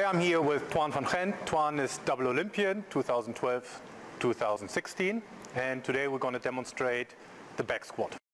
Today I'm here with Twan van Gendt. Twan is double Olympian 2012-2016, and today we're going to demonstrate the back squat.